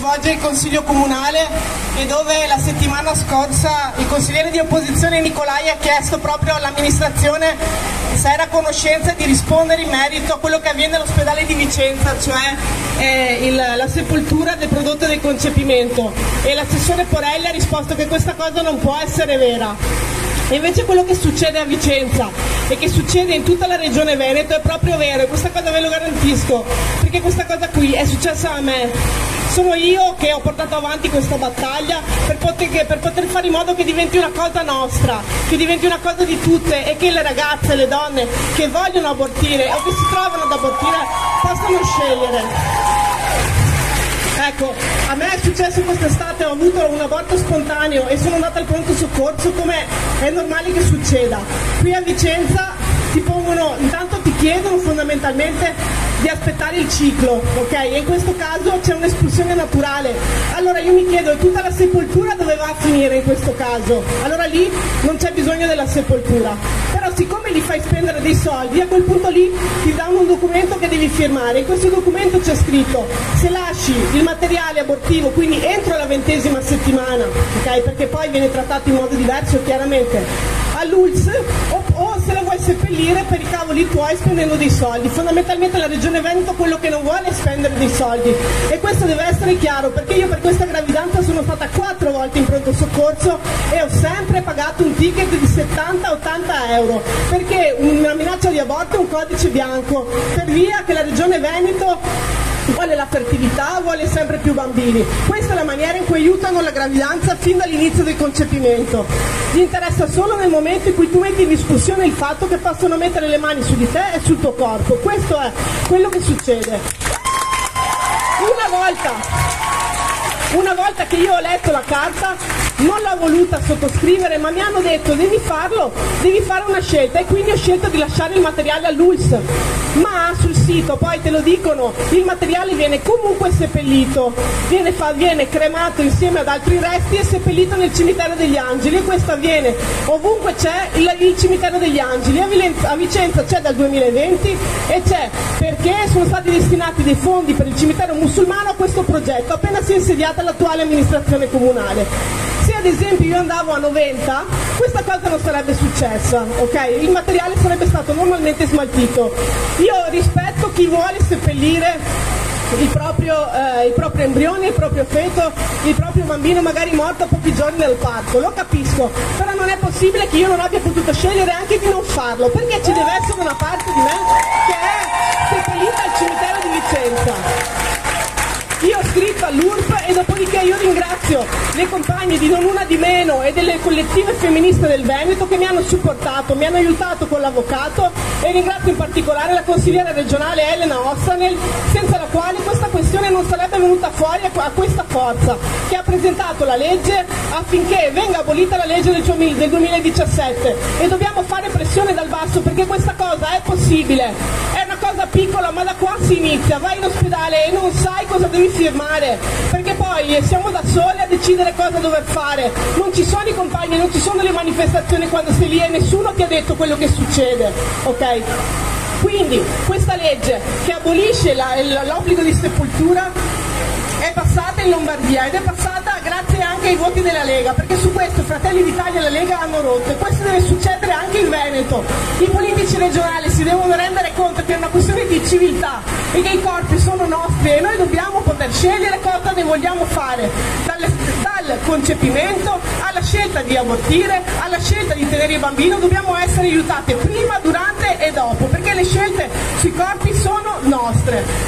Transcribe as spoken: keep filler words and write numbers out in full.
svolge il Consiglio Comunale e dove la settimana scorsa il consigliere di opposizione Nicolai ha chiesto proprio all'amministrazione se era a conoscenza di rispondere in merito a quello che avviene all'ospedale di Vicenza, cioè eh, il, la sepoltura del prodotto del concepimento, e l'assessore Porelli ha risposto che questa cosa non può essere vera. E invece quello che succede a Vicenza e che succede in tutta la regione Veneto è proprio vero, e questa cosa ve lo garantisco, perché questa cosa qui è successa a me. Sono io che ho portato avanti questa battaglia per poter, per poter fare in modo che diventi una cosa nostra, che diventi una cosa di tutte, e che le ragazze, le donne che vogliono abortire o che si trovano ad abortire possano scegliere. Ecco, a me è successo quest'estate, ho avuto un aborto spontaneo e sono andata al pronto soccorso, come è normale che succeda. Qui a Vicenza ti pongono, intanto ti chiedono fondamentalmente di aspettare il ciclo, ok? E in questo caso c'è un'espulsione naturale. Allora io mi chiedo, tutta la sepoltura dove va a finire in questo caso? Allora lì non c'è bisogno della sepoltura. Però siccome gli fai spendere dei soldi, a quel punto lì ti danno un documento che devi firmare. In questo documento c'è scritto: se lasci il materiale abortivo, quindi entro la ventesima settimana, ok? Perché poi viene trattato in modo diverso chiaramente all'U L S, o, o se la vuoi seppellire per i cavoli tuoi spendendo dei soldi. Fondamentalmente la Regione Veneto quello che non vuole è spendere dei soldi, e questo deve essere chiaro, perché io per questa gravidanza sono stata quattro volte in pronto soccorso e ho sempre pagato un ticket di settanta ottanta euro, perché una minaccia di aborto è un codice bianco, per via che la Regione Veneto vuole la fertilità, vuole sempre più bambini. Questa è la maniera in cui aiutano la gravidanza fin dall'inizio del concepimento. Gli interessa solo nel momento in cui tu metti in discussione il fatto che possono mettere le mani su di te e sul tuo corpo. Questo è quello che succede. Una volta, una volta che io ho letto la carta, non l'ho voluta sottoscrivere, ma mi hanno detto devi farlo, devi fare una scelta, e quindi ho scelto di lasciare il materiale all'U L S. Ma sul sito poi te lo dicono, il materiale viene comunque seppellito, viene, fa, viene cremato insieme ad altri resti e seppellito nel cimitero degli Angeli, e questo avviene ovunque c'è il, il cimitero degli Angeli. A, Vilenza, a Vicenza c'è dal duemilaventi e c'è perché sono stati destinati dei fondi per il cimitero musulmano a questo progetto appena si è insediata l'attuale amministrazione comunale. Se ad esempio io andavo a novanta, questa cosa non sarebbe successa, ok? Il materiale sarebbe stato normalmente smaltito. Io rispetto chi vuole seppellire il proprio, eh, il proprio embrione, il proprio feto, il proprio bambino magari morto a pochi giorni dal parto, lo capisco, però non è possibile che io non abbia potuto scegliere anche di non farlo, perché ci deve essere una parte di me che è seppellita al cimitero di Vicenza. Io ho scritto all'U R P e dopodiché io ringrazio le compagne di Non Una di Meno e delle collettive femministe del Veneto che mi hanno supportato, mi hanno aiutato con l'avvocato, e ringrazio in particolare la consigliera regionale Elena Ossanel, senza la quale questa questione non sarebbe venuta fuori a questa forza, che ha presentato la legge affinché venga abolita la legge del duemiladiciassette, e dobbiamo fare pressione dal basso perché questa cosa è possibile. È una cosa piccola, ma da qua si inizia. Vai in ospedale e non sai cosa devi firmare, perché poi siamo da soli a decidere cosa dover fare, non ci sono i compagni, non ci sono le manifestazioni quando sei lì e nessuno ti ha detto quello che succede, ok? Quindi questa legge che abolisce la, l'obbligo di sepoltura è passata in Lombardia, ed è passata grazie anche ai voti della Lega, perché su questo Fratelli d'Italia e la Lega hanno rotto, e questo deve succedere anche in Veneto. I politici regionali si devono rendere conto che è una questione di civiltà e che i corpi sono nostri e noi dobbiamo poter scegliere cosa ne vogliamo fare, dal, dal concepimento alla scelta di abortire, alla scelta di tenere il bambino. Dobbiamo essere aiutate prima, durante e dopo, perché le scelte sui corpi sono nostre.